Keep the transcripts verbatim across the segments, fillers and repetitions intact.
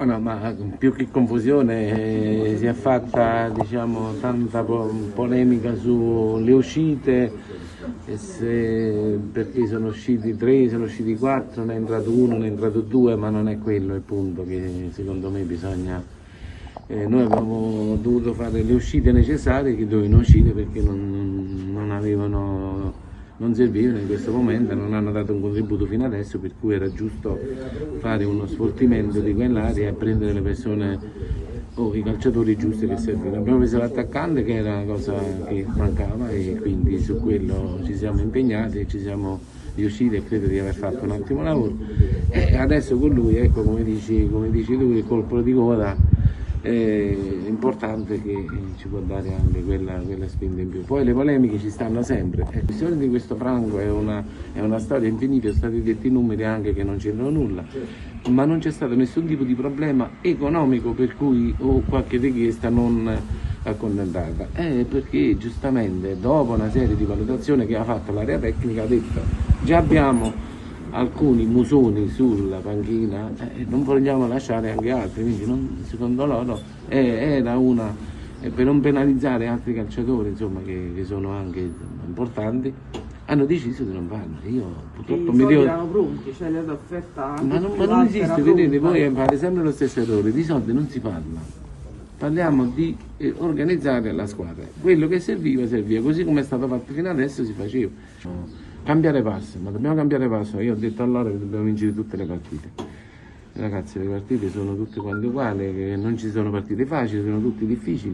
Oh no, ma più che confusione eh, si è fatta, diciamo, tanta po polemica sulle uscite, e se, perché sono usciti tre, sono usciti quattro, ne è entrato uno, ne è entrato due, ma non è quello il punto che secondo me bisogna. Eh, noi abbiamo dovuto fare le uscite necessarie che dovevano uscire perché non, non avevano, non servivano in questo momento, non hanno dato un contributo fino adesso, per cui era giusto fare uno sfoltimento di quell'area e prendere le persone o oh, i calciatori giusti che servivano. Abbiamo preso l'attaccante, che era una cosa che mancava, e quindi su quello ci siamo impegnati e ci siamo riusciti e credo di aver fatto un ottimo lavoro. E adesso con lui, ecco, come dici, come dici tu, il colpo di coda è importante, che ci può dare anche quella, quella spinta in più. Poi le polemiche ci stanno sempre. La questione di questo Franco è una, è una storia infinita, sono stati detti numeri anche che non c'entrano nulla, ma non c'è stato nessun tipo di problema economico per cui o qualche richiesta non accontentata. È perché giustamente dopo una serie di valutazioni che ha fatto l'area tecnica ha detto: già abbiamo alcuni musoni sulla panchina, eh, non vogliamo lasciare anche altri, quindi non, secondo loro eh, era una, eh, per non penalizzare altri calciatori, insomma, che, che sono anche importanti, hanno deciso di non farlo. Io purtroppo I mi devo... erano pronti, cioè le offerta anche ma non, ma non esiste, vedete, voi fate sempre lo stesso errore, di soldi non si parla, parliamo di eh, organizzare la squadra, quello che serviva serviva, così come è stato fatto fino adesso si faceva. Cambiare passo, ma dobbiamo cambiare passo. Io ho detto allora che dobbiamo vincere tutte le partite. Ragazzi, le partite sono tutte quante uguali, che non ci sono partite facili, sono tutte difficili.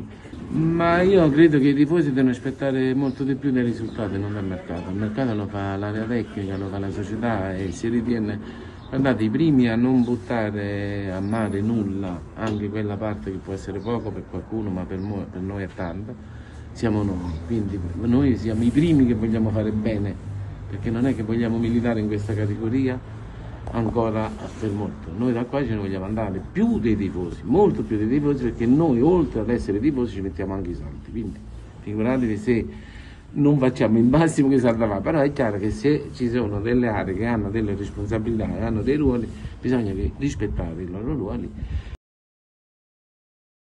Ma io credo che i tifosi devono aspettare molto di più dai risultati, non dal mercato. Il mercato lo fa l'area tecnica, lo fa la società e si ritiene, guardate, i primi a non buttare a mare nulla, anche quella parte che può essere poco per qualcuno, ma per noi, per noi è tanto, siamo noi. Quindi noi siamo i primi che vogliamo fare bene, perché non è che vogliamo militare in questa categoria ancora per molto. Noi da qua ce ne vogliamo andare più dei tifosi, molto più dei tifosi, perché noi oltre ad essere tifosi ci mettiamo anche i soldi, quindi figuratevi se non facciamo il massimo che salva va. Però è chiaro che se ci sono delle aree che hanno delle responsabilità e hanno dei ruoli, bisogna rispettare i loro ruoli